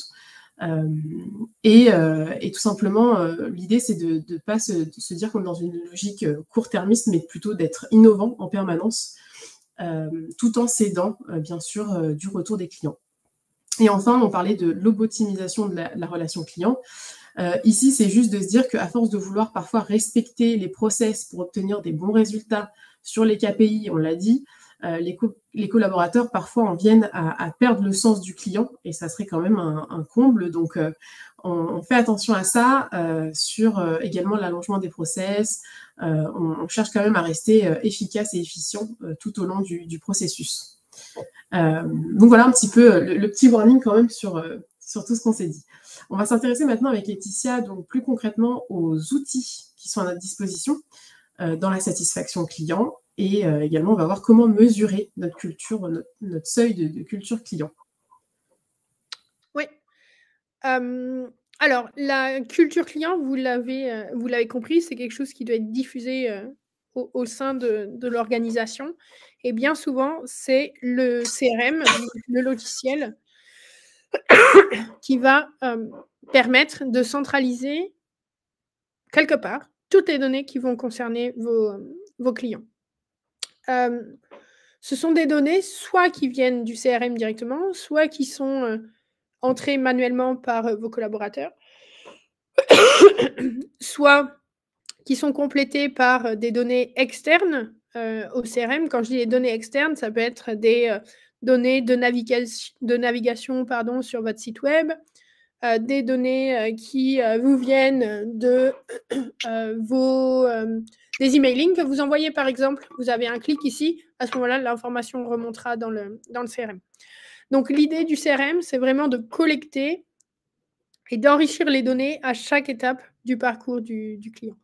Et tout simplement, l'idée, c'est de ne pas se dire qu'on est dans une logique court-termiste, mais plutôt d'être innovant en permanence, tout en s'aidant, bien sûr, du retour des clients. Et enfin, on parlait de l'optimisation de la relation client. Ici, c'est juste de se dire qu'à force de vouloir parfois respecter les process pour obtenir des bons résultats sur les KPI, on l'a dit, les collaborateurs parfois en viennent à perdre le sens du client, et ça serait quand même un comble. Donc, on fait attention à ça, sur également l'allongement des process. On cherche quand même à rester efficace et efficient tout au long du processus. Donc voilà un petit peu le petit warning quand même sur tout ce qu'on s'est dit. On va s'intéresser maintenant avec Laetitia, donc plus concrètement aux outils qui sont à notre disposition dans la satisfaction client, et également on va voir comment mesurer notre culture, notre seuil de culture client. Oui. Alors, la culture client, vous l'avez compris, c'est quelque chose qui doit être diffusé au sein de l'organisation. Et bien souvent, c'est le CRM, le logiciel, qui va permettre de centraliser quelque part toutes les données qui vont concerner vos clients. Ce sont des données soit qui viennent du CRM directement, soit qui sont entrées manuellement par vos collaborateurs, soit qui sont complétées par des données externes au CRM. Quand je dis les données externes, ça peut être des données de navigation sur votre site web, des données qui vous viennent de des emailing que vous envoyez, par exemple. Vous avez un clic ici, à ce moment-là, l'information remontera dans le CRM. Donc, l'idée du CRM, c'est vraiment de collecter et d'enrichir les données à chaque étape du parcours du client.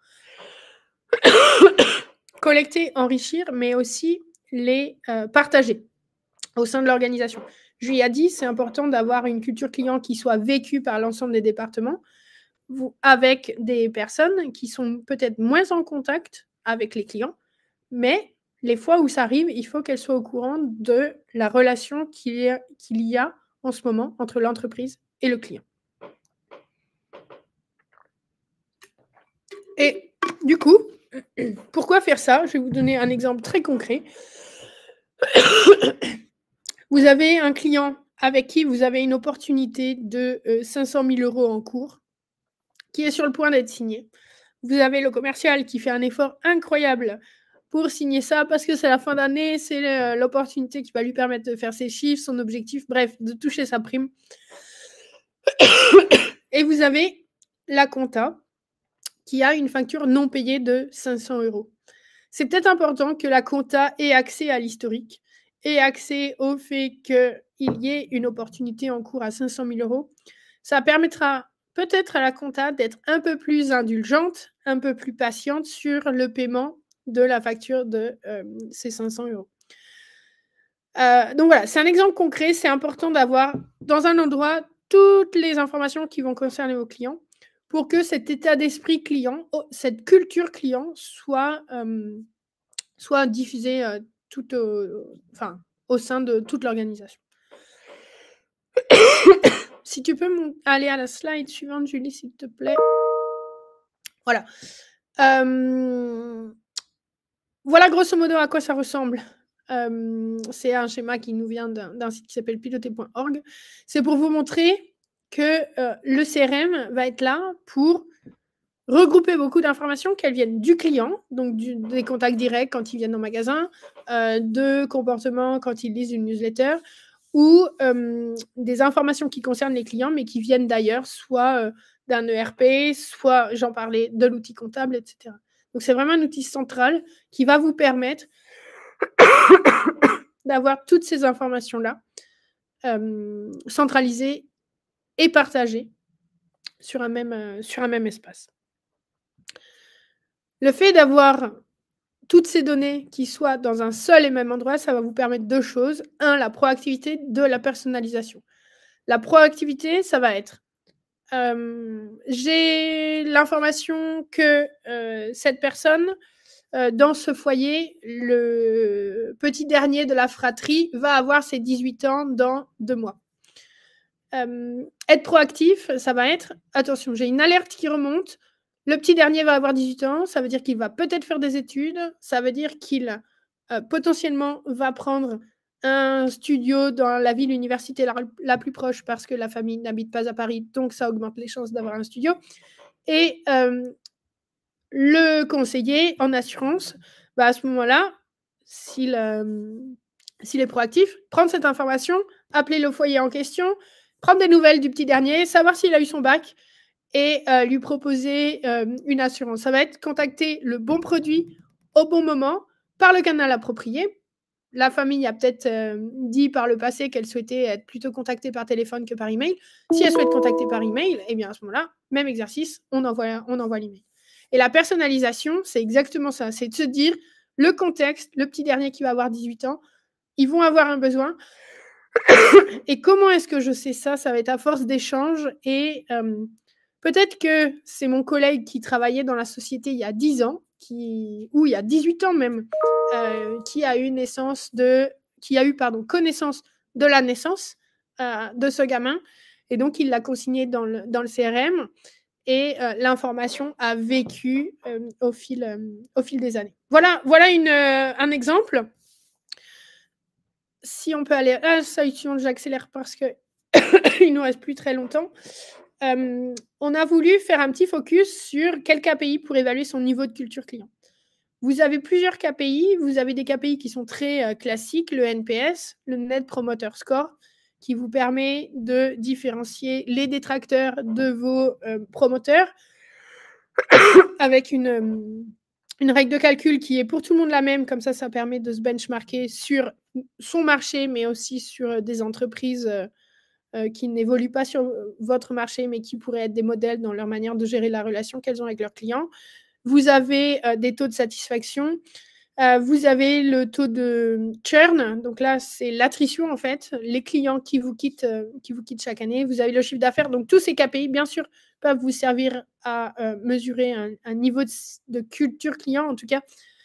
Collecter, enrichir, mais aussi les partager au sein de l'organisation. Julie a dit, c'est important d'avoir une culture client qui soit vécue par l'ensemble des départements, avec des personnes qui sont peut-être moins en contact avec les clients, mais les fois où ça arrive, il faut qu'elles soient au courant de la relation qu'il y a en ce moment entre l'entreprise et le client. Et du coup, pourquoi faire ça? Je vais vous donner un exemple très concret. Vous avez un client avec qui vous avez une opportunité de 500 000 € en cours qui est sur le point d'être signé. Vous avez le commercial qui fait un effort incroyable pour signer ça parce que c'est la fin d'année, c'est l'opportunité qui va lui permettre de faire ses chiffres, son objectif, bref, de toucher sa prime. Et vous avez la compta qui a une facture non payée de 500 €. C'est peut-être important que la compta ait accès à l'historique, ait accès au fait qu'il y ait une opportunité en cours à 500 000 €. Ça permettra peut-être à la compta d'être un peu plus indulgente, un peu plus patiente sur le paiement de la facture de ces 500 €. Donc voilà, c'est un exemple concret. C'est important d'avoir dans un endroit toutes les informations qui vont concerner vos clients pour que cet état d'esprit client, cette culture client soit diffusée au sein de toute l'organisation. Si tu peux aller à la slide suivante, Julie, s'il te plaît. Voilà. Voilà grosso modo à quoi ça ressemble. C'est un schéma qui nous vient d'un site qui s'appelle piloter.org. C'est pour vous montrer que le CRM va être là pour regrouper beaucoup d'informations, qu'elles viennent du client, donc des contacts directs quand ils viennent au magasin, de comportements quand ils lisent une newsletter, ou des informations qui concernent les clients, mais qui viennent d'ailleurs, soit d'un ERP, soit, j'en parlais, de l'outil comptable, etc. Donc, c'est vraiment un outil central qui va vous permettre d'avoir toutes ces informations-là centralisées et partagées sur un même espace. Le fait d'avoir toutes ces données qui soient dans un seul et même endroit, ça va vous permettre deux choses. Un, la proactivité, deux, la personnalisation. La proactivité, ça va être j'ai l'information que cette personne, dans ce foyer, le petit dernier de la fratrie, va avoir ses 18 ans dans 2 mois. Être proactif, ça va être, attention, j'ai une alerte qui remonte, le petit dernier va avoir 18 ans, ça veut dire qu'il va peut-être faire des études, ça veut dire qu'il potentiellement va prendre un studio dans la ville université la plus proche parce que la famille n'habite pas à Paris, donc ça augmente les chances d'avoir un studio. Et le conseiller en assurance, à ce moment-là, s'il est proactif, prendre cette information, appeler le foyer en question, prendre des nouvelles du petit dernier, savoir s'il a eu son bac et lui proposer une assurance. Ça va être contacter le bon produit au bon moment par le canal approprié. La famille a peut-être dit par le passé qu'elle souhaitait être plutôt contactée par téléphone que par email. Si elle souhaite contacter par email, eh bien à ce moment-là, même exercice, on envoie l'email. Et la personnalisation, c'est exactement ça. C'est de se dire, le contexte, le petit dernier qui va avoir 18 ans, ils vont avoir un besoin. Et comment est-ce que je sais ça? Ça va être à force d'échanges. Et peut-être que c'est mon collègue qui travaillait dans la société il y a 10 ans ou il y a 18 ans même, qui a eu connaissance de la naissance de ce gamin. Et donc, il l'a consigné dans le CRM et l'information a vécu au fil des années. Voilà un exemple. Si on peut aller à ça, j'accélère parce que il nous reste plus très longtemps. On a voulu faire un petit focus sur quel KPI pour évaluer son niveau de culture client. Vous avez plusieurs KPI. Vous avez des KPI qui sont très classiques, le NPS, le Net Promoter Score, qui vous permet de différencier les détracteurs de vos promoteurs avec une règle de calcul qui est pour tout le monde la même. Comme ça permet de se benchmarker sur son marché, mais aussi sur des entreprises qui n'évoluent pas sur votre marché, mais qui pourraient être des modèles dans leur manière de gérer la relation qu'elles ont avec leurs clients. Vous avez des taux de satisfaction. Vous avez le taux de churn. Donc là, c'est l'attrition, en fait. Les clients qui vous quittent chaque année. Vous avez le chiffre d'affaires. Donc, tous ces KPI, bien sûr, peuvent vous servir à mesurer un niveau de culture client, en tout cas,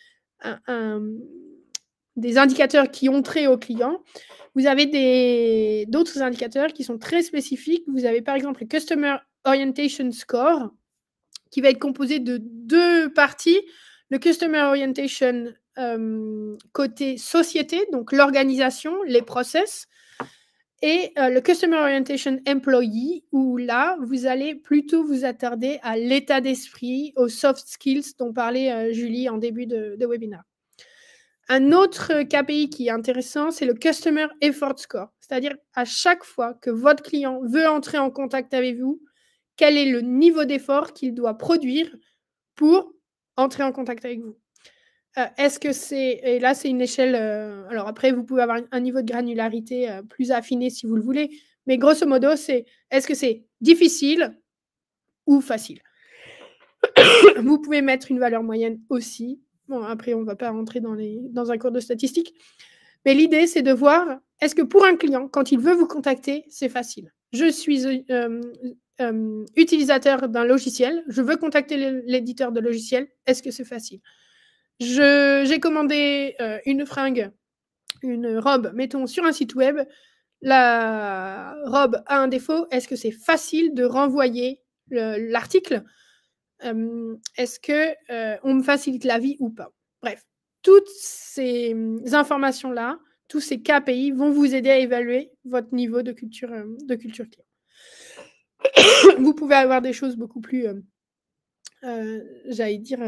des indicateurs qui ont trait aux clients. Vous avez d'autres indicateurs qui sont très spécifiques. Vous avez, par exemple, le Customer Orientation Score, qui va être composé de 2 parties. Le Customer Orientation côté société, donc l'organisation, les process, et le Customer Orientation Employee, où là, vous allez plutôt vous attarder à l'état d'esprit, aux soft skills dont parlait Julie en début de webinaire. Un autre KPI qui est intéressant, c'est le Customer Effort Score, c'est-à-dire à chaque fois que votre client veut entrer en contact avec vous, quel est le niveau d'effort qu'il doit produire pour entrer en contact avec vous. Est-ce que c'est... Et là, c'est une échelle... alors après, vous pouvez avoir un niveau de granularité plus affiné si vous le voulez, mais grosso modo, c'est est-ce que c'est difficile ou facile? Vous pouvez mettre une valeur moyenne aussi. Bon, après, on ne va pas rentrer dans un cours de statistiques, mais l'idée, c'est de voir, est-ce que pour un client, quand il veut vous contacter, c'est facile? Je suis utilisateur d'un logiciel, je veux contacter l'éditeur de logiciel, est-ce que c'est facile? J'ai commandé une fringue, une robe, mettons, sur un site web. La robe a un défaut. Est-ce que c'est facile de renvoyer l'article? Est-ce qu'on me facilite la vie ou pas? Bref, toutes ces informations-là, tous ces KPI vont vous aider à évaluer votre niveau de culture client. Vous pouvez avoir des choses beaucoup plus, j'allais dire,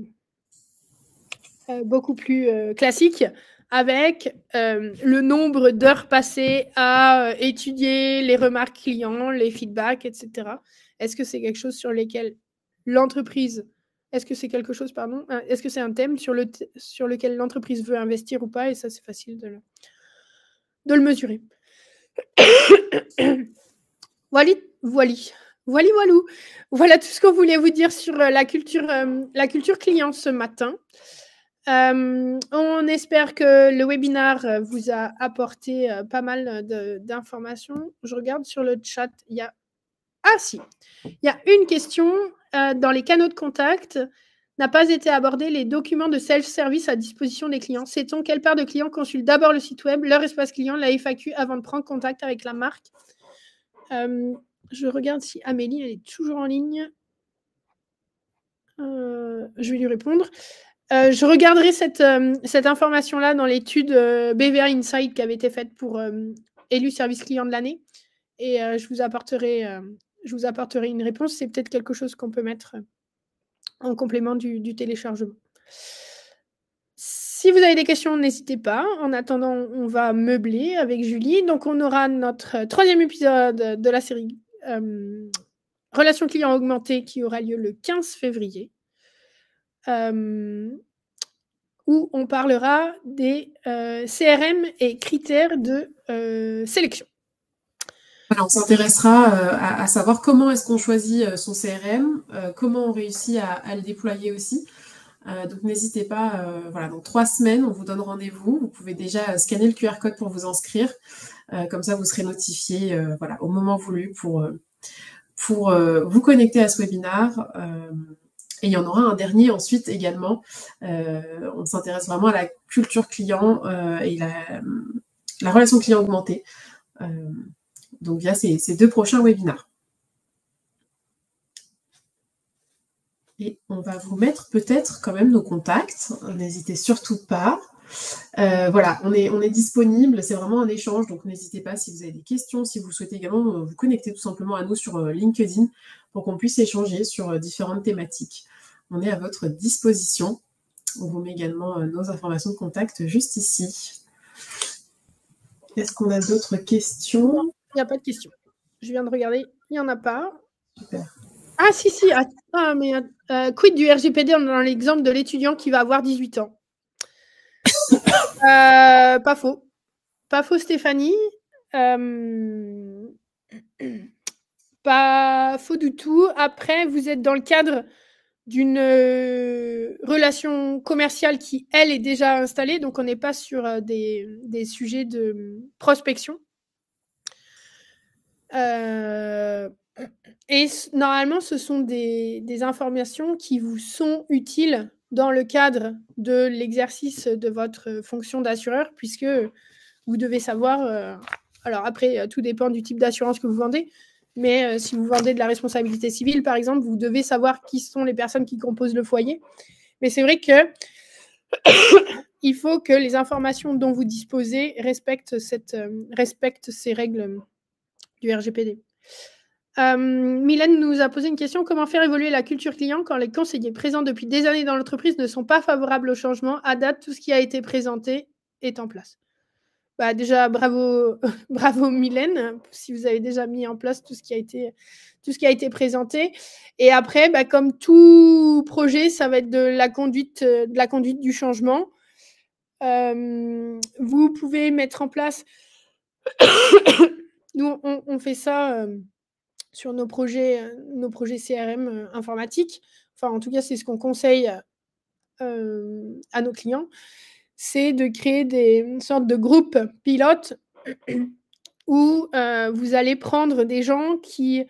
beaucoup plus classique, avec le nombre d'heures passées à étudier les remarques clients, les feedbacks, etc. Est-ce que c'est quelque chose sur lequel l'entreprise, est-ce que c'est un thème sur lequel l'entreprise veut investir ou pas? Et ça, c'est facile de le mesurer. Voilà tout ce qu'on voulait vous dire sur la culture client ce matin. On espère que le webinaire vous a apporté pas mal d'informations. Je regarde sur le chat, il y a une question. Dans les canaux de contact, n'a pas été abordé les documents de self-service à disposition des clients. Sait-on quelle part de clients consultent d'abord le site web, leur espace client, la FAQ avant de prendre contact avec la marque? Je regarde si Amélie elle est toujours en ligne. Je vais lui répondre. Je regarderai cette information-là dans l'étude BVA Insight qui avait été faite pour élu service client de l'année. Et je vous apporterai une réponse. C'est peut-être quelque chose qu'on peut mettre en complément du téléchargement. Si vous avez des questions, n'hésitez pas. En attendant, on va meubler avec Julie. Donc, on aura notre 3e épisode de la série Relations clients augmentées qui aura lieu le 15 février. Où on parlera des CRM et critères de sélection. Voilà, on s'intéressera à savoir comment est-ce qu'on choisit son CRM, comment on réussit à le déployer aussi. Donc n'hésitez pas, voilà, dans 3 semaines, on vous donne rendez-vous. Vous pouvez déjà scanner le QR code pour vous inscrire. Comme ça, vous serez notifié voilà, au moment voulu pour vous connecter à ce webinaire. Et il y en aura un dernier ensuite également. On s'intéresse vraiment à la culture client et la relation client augmentée. Donc, via ces 2 prochains webinaires. Et on va vous mettre peut-être quand même nos contacts. N'hésitez surtout pas. Voilà, on est disponible. C'est vraiment un échange. Donc, n'hésitez pas si vous avez des questions, si vous souhaitez également vous connecter tout simplement à nous sur LinkedIn pour qu'on puisse échanger sur différentes thématiques. On est à votre disposition. On vous met également nos informations de contact juste ici. Est-ce qu'on a d'autres questions? Il n'y a pas de questions. Je viens de regarder. Il n'y en a pas. Super. Ah, si. Mais quid du RGPD dans l'exemple de l'étudiant qui va avoir 18 ans? Pas faux. Pas faux, Stéphanie. Pas faux du tout. Après, vous êtes dans le cadre d'une relation commerciale qui, elle, est déjà installée. Donc, on n'est pas sur des sujets de prospection. Et normalement, ce sont des informations qui vous sont utiles dans le cadre de l'exercice de votre fonction d'assureur, puisque vous devez savoir... alors après, tout dépend du type d'assurance que vous vendez, mais si vous vendez de la responsabilité civile, par exemple, vous devez savoir qui sont les personnes qui composent le foyer. Mais c'est vrai que il faut que les informations dont vous disposez respectent ces règles du RGPD. Mylène nous a posé une question. Comment faire évoluer la culture client quand les conseillers présents depuis des années dans l'entreprise ne sont pas favorables au changement? À date, tout ce qui a été présenté est en place. Bah, déjà, bravo Mylène, si vous avez déjà mis en place tout ce qui a été présenté. Et après, bah, comme tout projet, ça va être de la conduite du changement. Vous pouvez mettre en place... Nous, on fait ça sur nos projets CRM informatiques. Enfin, en tout cas, c'est ce qu'on conseille à nos clients. C'est de créer une sorte de groupe pilote où vous allez prendre des gens qui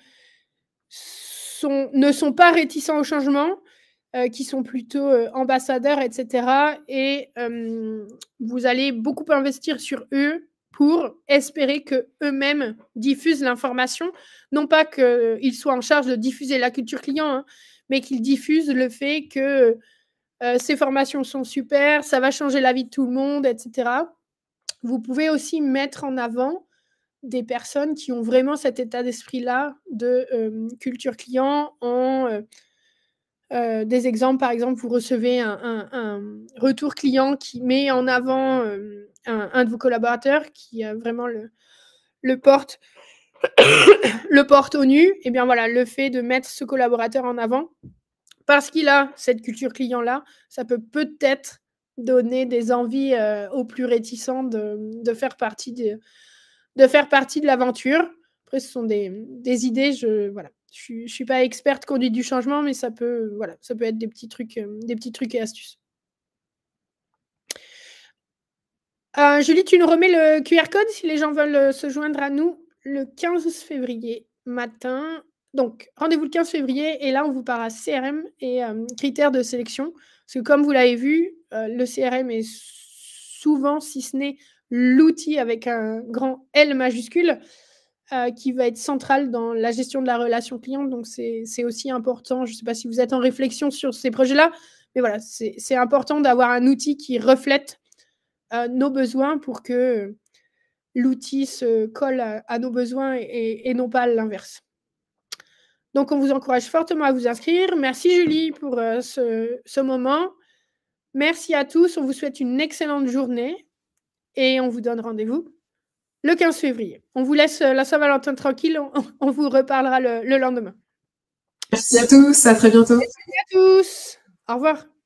ne sont pas réticents au changement, qui sont plutôt ambassadeurs, etc. Et vous allez beaucoup investir sur eux pour espérer qu'eux-mêmes diffusent l'information. Non pas qu'ils soient en charge de diffuser la culture client, hein, mais qu'ils diffusent le fait que ces formations sont super, ça va changer la vie de tout le monde, etc. Vous pouvez aussi mettre en avant des personnes qui ont vraiment cet état d'esprit-là de culture client en... des exemples, par exemple, vous recevez un retour client qui met en avant un de vos collaborateurs qui a vraiment le porte au nu. Et bien voilà, le fait de mettre ce collaborateur en avant, parce qu'il a cette culture client-là, ça peut peut-être donner des envies aux plus réticents de faire partie de l'aventure. Après, ce sont des idées. Je ne suis pas experte conduite du changement, mais ça peut être des petits trucs et astuces. Julie, tu nous remets le QR code si les gens veulent se joindre à nous le 15 février matin. Donc, rendez-vous le 15 février et là, on vous parlera CRM et critères de sélection. Parce que comme vous l'avez vu, le CRM est souvent, si ce n'est l'outil avec un grand L majuscule, qui va être central dans la gestion de la relation client. Donc, c'est aussi important. Je ne sais pas si vous êtes en réflexion sur ces projets-là, mais voilà, c'est important d'avoir un outil qui reflète nos besoins pour que l'outil se colle à nos besoins et non pas l'inverse. Donc, on vous encourage fortement à vous inscrire. Merci Julie pour ce moment. Merci à tous. On vous souhaite une excellente journée et on vous donne rendez-vous le 15 février. On vous laisse la Saint-Valentin tranquille. On vous reparlera le lendemain. Merci à tous. À très bientôt. Merci à tous. Au revoir.